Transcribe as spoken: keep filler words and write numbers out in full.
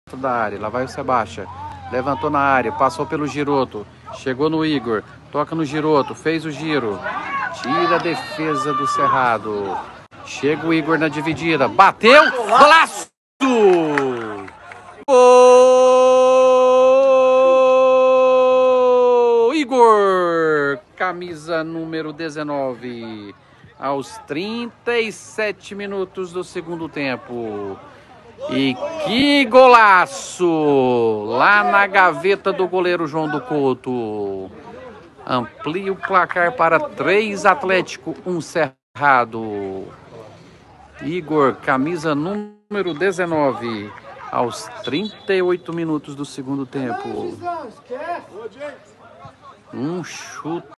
da área. Lá vai o Sebastião. Levantou na área, passou pelo Giroto. Chegou no Igor. Toca no Giroto, fez o giro. Tira a defesa do Cerrado. Chega o Igor na dividida. Bateu! Golaço! Gol! Igor! Camisa número dezenove. Aos trinta e sete minutos do segundo tempo. E que golaço! Lá na gaveta do goleiro João do Couto. Amplia o placar para três Atlético, um Cerrado. Igor, camisa número dezenove, aos trinta e oito minutos do segundo tempo. Um chute.